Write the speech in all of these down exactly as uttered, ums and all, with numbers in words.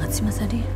banget sih Mas Adi.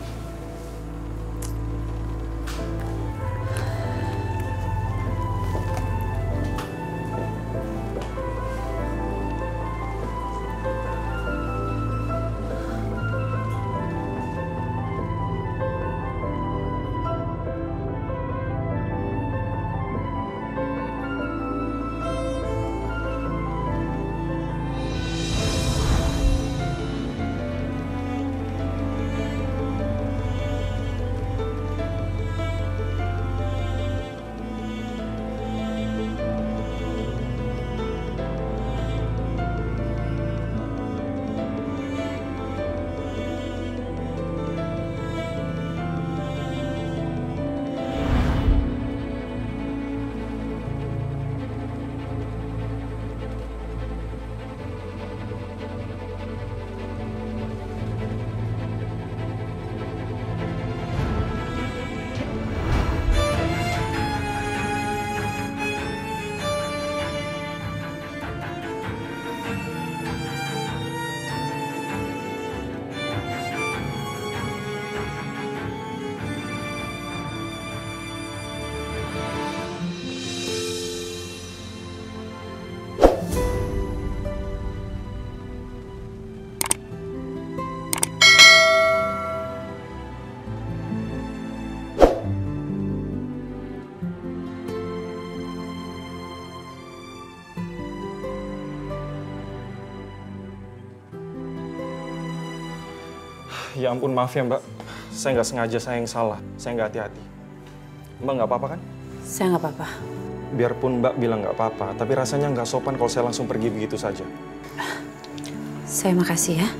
Ya ampun, maaf ya Mbak. Saya nggak sengaja, saya yang salah. Saya nggak hati-hati. Mbak nggak apa-apa kan? Saya nggak apa-apa. Biarpun Mbak bilang nggak apa-apa, tapi rasanya nggak sopan kalau saya langsung pergi begitu saja. Saya makasih ya.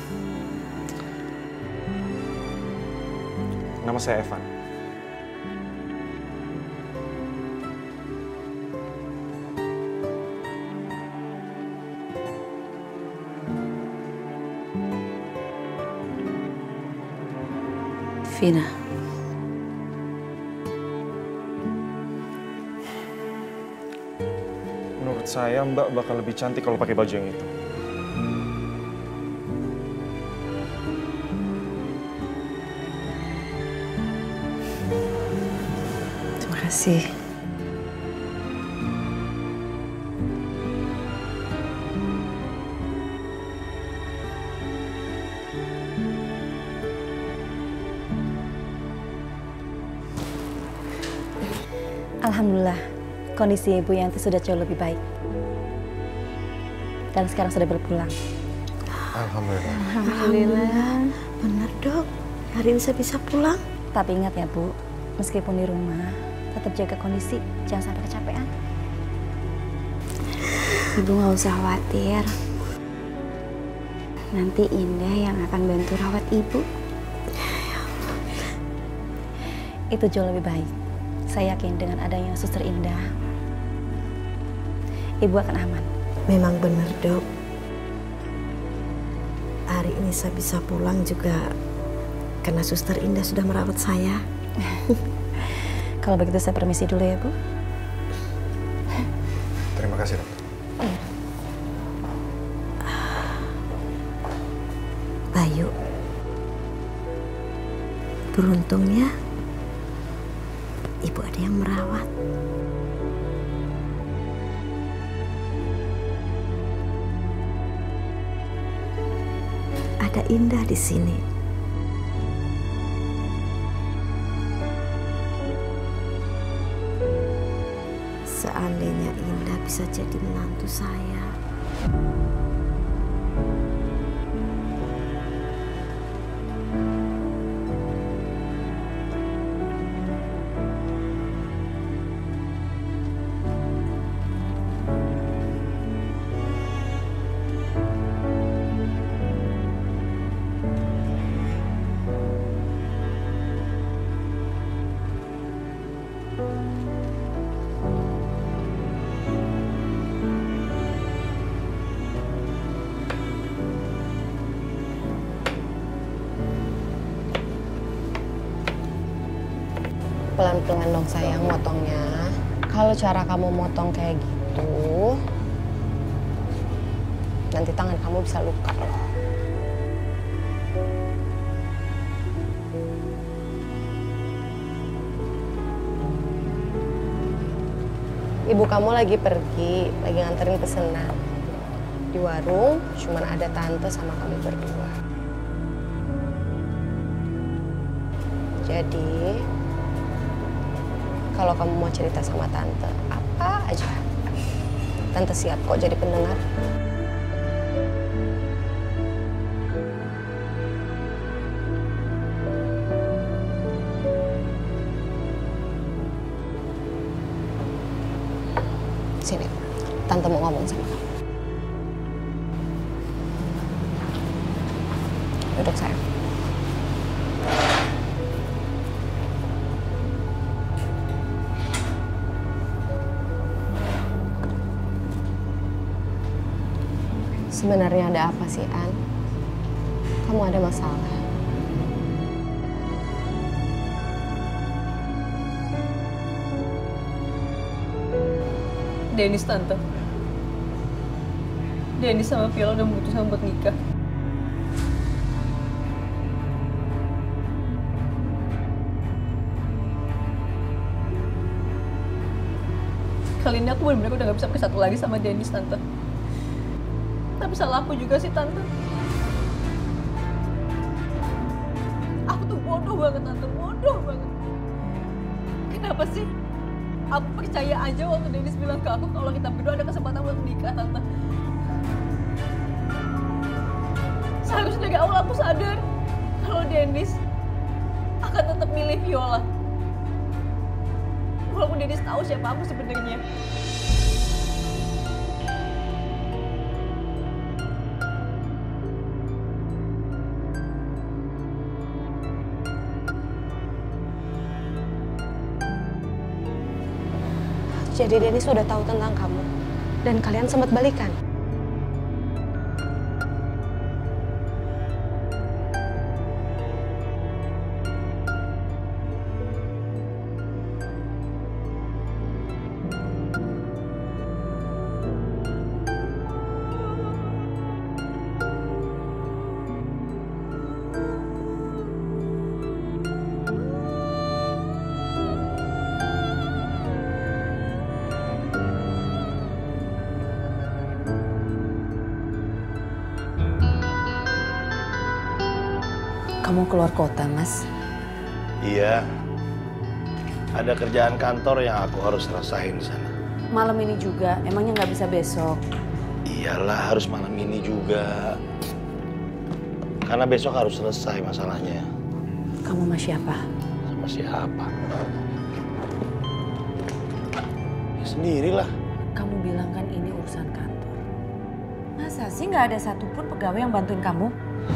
Nama saya Evan. Vina. Menurut saya Mbak bakal lebih cantik kalau pakai baju yang itu. Terima kasih. Alhamdulillah, kondisi Ibu Yanti sudah jauh lebih baik. Dan sekarang sudah berpulang. Alhamdulillah. Alhamdulillah. Benar dok, hari ini saya bisa pulang. Tapi ingat ya Bu, meskipun di rumah, tetap jaga kondisi, jangan sampai kecapean. Ibu nggak usah khawatir. Nanti Indah yang akan bantu rawat Ibu. Itu jauh lebih baik. Saya yakin dengan adanya Suster Indah, Ibu akan aman. Memang benar dok. Hari ini saya bisa pulang juga karena Suster Indah sudah merawat saya. Kalau begitu saya permisi dulu ya Bu. Terima kasih dok. Bayu, beruntungnya Ibu ada yang merawat. Ada Indah di sini. Seandainya Indah bisa jadi menantu saya. Pelan-pelan dong sayang motongnya. Kalau cara kamu motong kayak gitu, nanti tangan kamu bisa luka loh. Ibu kamu lagi pergi, lagi nganterin pesanan. Di warung cuman ada tante sama kami berdua. Jadi, kalau kamu mau cerita sama tante, apa aja, tante siap kok jadi pendengar. Sini, tante mau ngomong sama kamu. Duduk sayang. Sebenarnya ada apa sih, An? Kamu ada masalah? Dennis, tante. Dennis sama Viola udah memutuskan buat nikah. Kali ini aku benar-benar udah gak bisa bersatu lagi sama Dennis, tante. Tapi salah aku juga sih, tante. Aku tuh bodoh banget, tante. Bodoh banget. Kenapa sih? Aku percaya aja waktu Dennis bilang ke aku kalau kita berdua ada kesempatan buat menikah, tante. Seharusnya dari awal aku sadar kalau Dennis akan tetap milih Viola. Walaupun Dennis tahu siapa aku sebenarnya. Jadi Dennis sudah tahu tentang kamu dan kalian sempat balikan. Kamu keluar kota, Mas? Iya. Ada kerjaan kantor yang aku harus selesain di sana. Malam ini juga? Emangnya nggak bisa besok? Iyalah, harus malam ini juga. Karena besok harus selesai masalahnya. Kamu sama siapa? Sama siapa? Ya sendirilah. Kamu bilang kan ini urusan kantor. Masa sih nggak ada satupun pegawai yang bantuin kamu?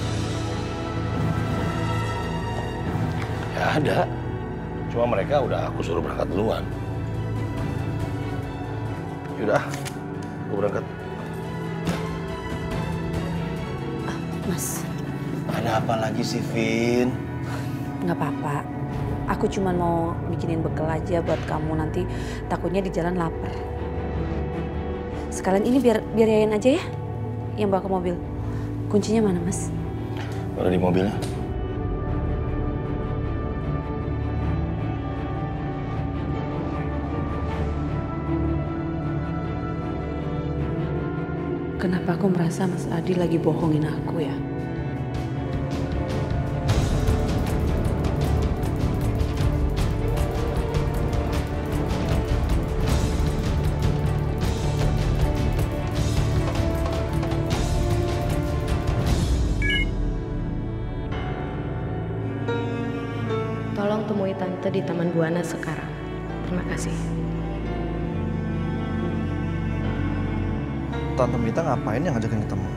Ya ada. Cuma mereka udah aku suruh berangkat duluan. Yaudah, aku berangkat. Ah, Mas. Ada apa lagi sih, Vin? Nggak apa-apa. Aku cuma mau bikinin bekal aja buat kamu nanti. Takutnya di jalan lapar. Sekalian ini biar biar Yayan aja ya yang bawa ke mobil. Kuncinya mana, Mas? Ada di mobilnya. Kenapa aku merasa Mas Adi lagi bohongin aku ya? Tolong temui tante di Taman Buana sekarang. Terima kasih. Tante Mita ngapain yang ngajakin ketemu?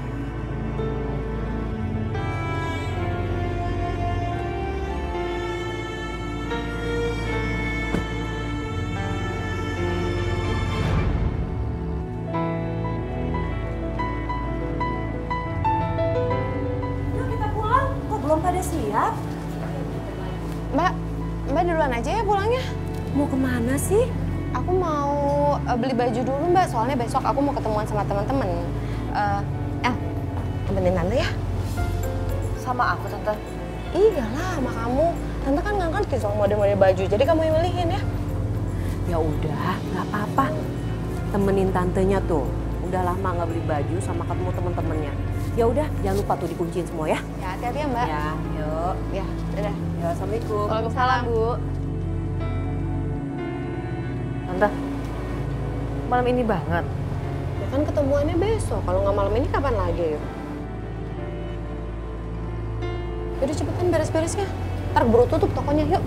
Yuk kita pulang, kok belum pada siap? Mbak, Mbak duluan aja ya pulangnya. Mau kemana sih? Aku mau uh, beli baju dulu Mbak, soalnya besok aku mau ketemuan sama teman-teman. Uh, El, temenin Tante ya. Sama aku, Tante. Iyalah, sama kamu. Tante kan nggak ngerti soal model-model baju, jadi kamu yang milihin ya. Ya udah, nggak apa-apa. Temenin tantenya tuh. Udah lama nggak beli baju sama ketemu temen-temennya. Ya udah, jangan lupa tuh dikunciin semua ya. Ya, hati-hati ya, Mbak. Ya, yuk. Ya, dadah. Ya, assalamualaikum. Waalaikumsalam, Bu. Tante, malam ini banget. Ya kan ketemuannya besok. Kalau nggak malam ini kapan lagi, yuk? Yaudah cepetan beres-beresnya. Ntar keburu tutup tokonya, yuk.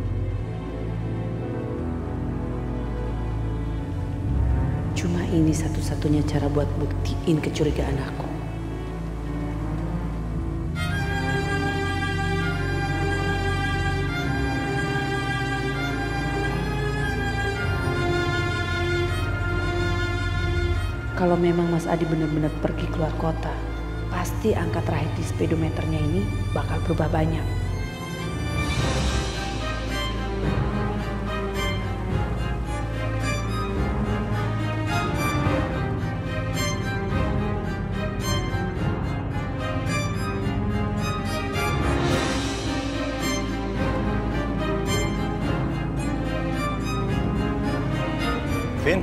Cuma ini satu-satunya cara buat buktiin kecurigaan aku. Kalau memang Mas Adi benar-benar pergi keluar kota, pasti angka terakhir di speedometernya ini bakal berubah banyak. Vin.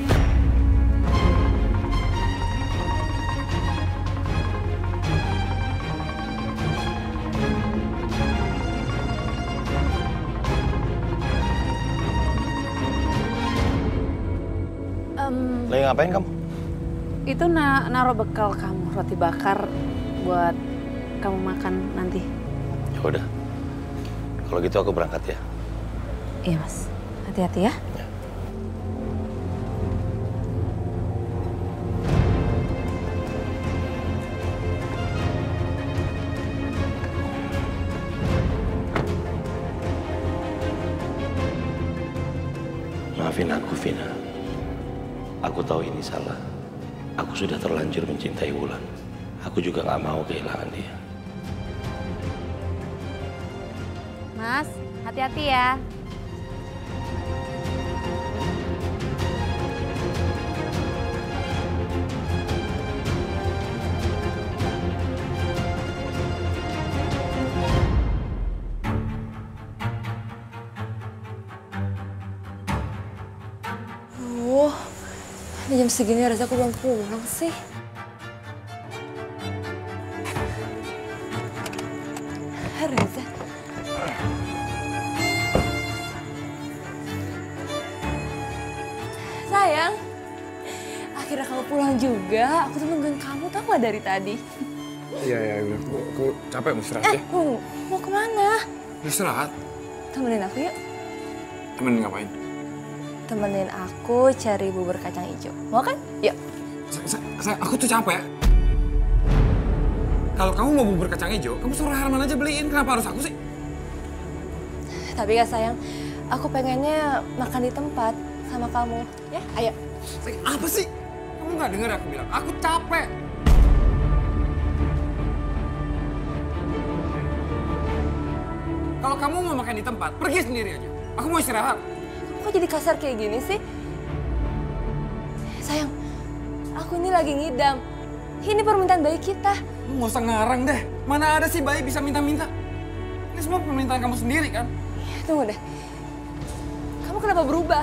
Um, Lagi ngapain kamu? itu na naruh bekal kamu, roti bakar buat kamu makan nanti. Ya udah. Kalau gitu aku berangkat ya. Iya Mas, hati-hati ya. Ya. Maafin aku, Vina. Aku tahu ini salah. Aku sudah terlanjur mencintai Wulan. Aku juga gak mau kehilangan dia. Mas, hati-hati ya. Uh, ini jam segini Reza aku belum pulang sih. Reza. Sayang, akhirnya kamu pulang juga. Aku tuh nungguin kamu, tau gak dari tadi? Iya, iya, aku, aku capek mau istirahat Eh, ya. mau, mau kemana? Istirahat? Temenin aku yuk. Temenin ngapain? Temenin aku cari bubur kacang hijau. Mau kan? Yuk. Sa- sa- sa- aku tuh capek. Kalau kamu mau bubur kacang hijau, kamu suruh Herman aja beliin. Kenapa harus aku sih? Tapi kak sayang, aku pengennya makan di tempat sama kamu. Ya, ayo. Sayang, apa sih? Kamu nggak denger aku bilang? Aku capek. Kalau kamu mau makan di tempat, pergi sendiri aja. Aku mau istirahat. Kok jadi kasar kayak gini sih? Sayang, aku ini lagi ngidam. Ini permintaan bayi kita. Lu nggak usah ngarang deh. Mana ada sih bayi bisa minta-minta? Ini semua permintaan kamu sendiri kan? Tunggu deh. Kamu kenapa berubah?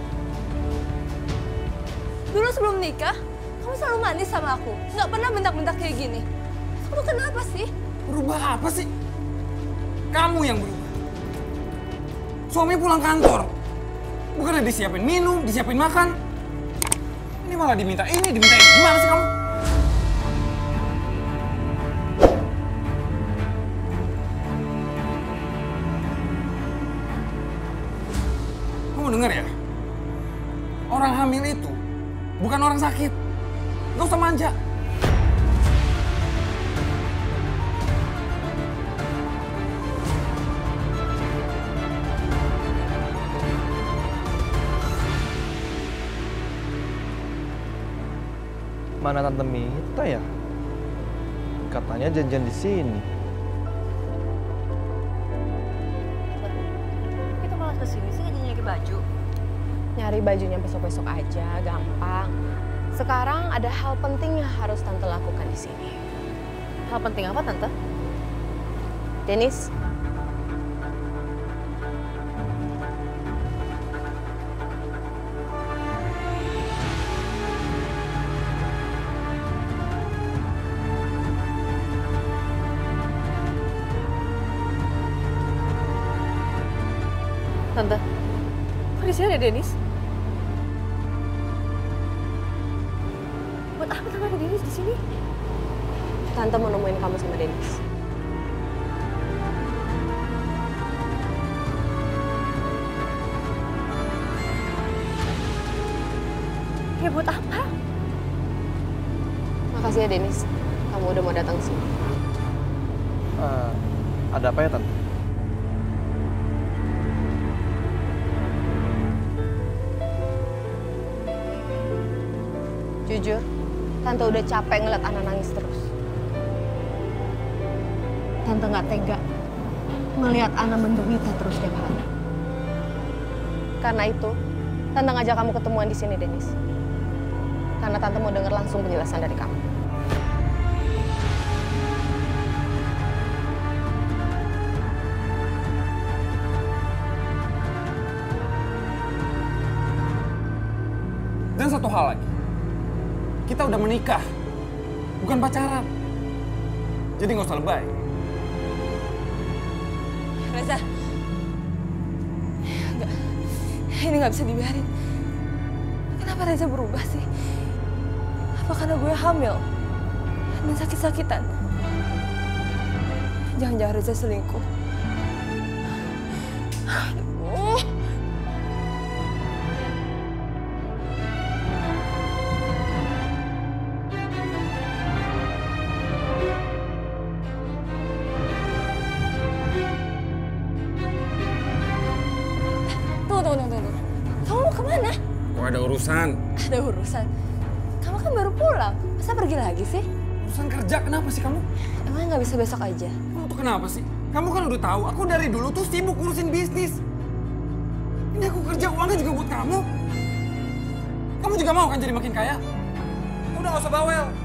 Dulu sebelum nikah, kamu selalu manis sama aku. Nggak pernah bentak-bentak kayak gini. Kamu kenapa sih? Berubah apa sih? Kamu yang berubah. Suami pulang kantor. Bukannya disiapin minum, disiapin makan. Ini malah diminta ini, diminta ini. Gimana sih kamu? Kamu denger ya? Orang hamil itu bukan orang sakit. Gak usah manja. Mana Tante Mita ya? Katanya janjian di sini. Kita malah kesini sih jadi nyari baju. Nyari bajunya besok-besok aja, gampang. Sekarang ada hal penting yang harus Tante lakukan di sini. Hal penting apa Tante? Dennis, Tante, kok di sini ada Dennis? Buat apa tante ada Dennis di sini? Tante mau nemuin kamu sama Dennis. Ya buat apa? Makasih ya Dennis, kamu udah mau datang sini. Uh, ada apa ya, Tante? Jujur, Tante udah capek ngeliat Ana nangis terus. Tante nggak tega melihat Ana menderita terus tiap hari. Karena itu, Tante ngajak kamu ketemuan di sini, Dennis. Karena Tante mau denger langsung penjelasan dari kamu. Dan satu hal lagi, kita udah menikah, bukan pacaran. Jadi nggak usah lebay. Reza, enggak, ini nggak bisa dibiarin. Kenapa Reza berubah sih? Apa karena gue hamil dan sakit-sakitan? Jangan-jangan Reza selingkuh. Aduh. Tunggu, tunggu, tunggu, tunggu. Kamu mau kemana? Kok ada urusan? Ada urusan. Kamu kan baru pulang. Masa pergi lagi sih? Urusan kerja, kenapa sih kamu? Emang nggak bisa besok aja? Kamu tuh kenapa sih? Kamu kan udah tahu, aku dari dulu tuh sibuk ngurusin bisnis. Ini aku kerja, uangnya juga buat kamu. Kamu juga mau kan jadi makin kaya? Udah gak usah bawel.